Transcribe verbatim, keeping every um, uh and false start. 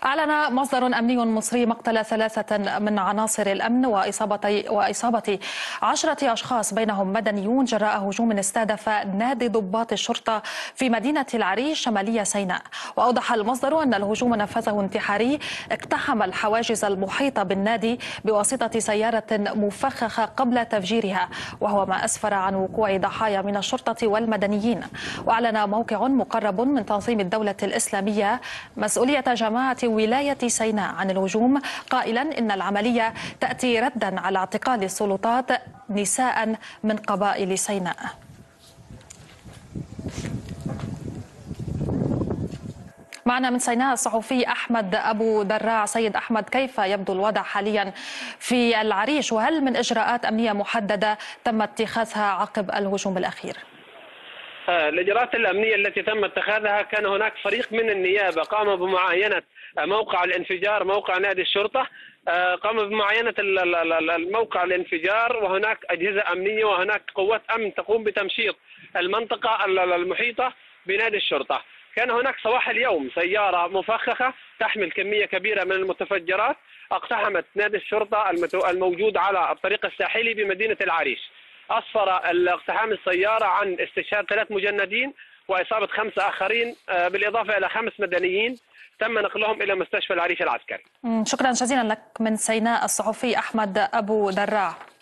أعلن مصدر أمني مصري مقتل ثلاثة من عناصر الأمن وإصابة وإصابة عشرة أشخاص بينهم مدنيون جراء هجوم استهدف نادي ضباط الشرطة في مدينة العريش شمالية سيناء. وأوضح المصدر أن الهجوم نفذه انتحاري اقتحم الحواجز المحيطة بالنادي بواسطة سيارة مفخخة قبل تفجيرها، وهو ما أسفر عن وقوع ضحايا من الشرطة والمدنيين. وأعلن موقع مقرب من تنظيم الدولة الإسلامية مسؤولية جماعة ولاية سيناء عن الهجوم، قائلا إن العملية تأتي ردا على اعتقال السلطات نساء من قبائل سيناء. معنا من سيناء الصحفي أحمد أبو دراع. سيد أحمد، كيف يبدو الوضع حاليا في العريش، وهل من إجراءات أمنية محددة تم اتخاذها عقب الهجوم الأخير؟ الإجراءات الأمنية التي تم اتخاذها، كان هناك فريق من النيابة قام بمعاينة موقع الانفجار، موقع نادي الشرطة، قام بمعاينة الموقع الانفجار، وهناك أجهزة أمنية وهناك قوات أمن تقوم بتمشيط المنطقة المحيطة بنادي الشرطة. كان هناك صباح اليوم سيارة مفخخة تحمل كمية كبيرة من المتفجرات اقتحمت نادي الشرطة الموجود على الطريق الساحلي بمدينة العريش. أسفر اقتحام السيارة عن استشهاد ثلاث مجندين وإصابة خمسة آخرين، بالإضافة إلى خمس مدنيين تم نقلهم إلى مستشفى العريش العسكري. شكرا جزيلا لك من سيناء الصحفي أحمد أبو دراع.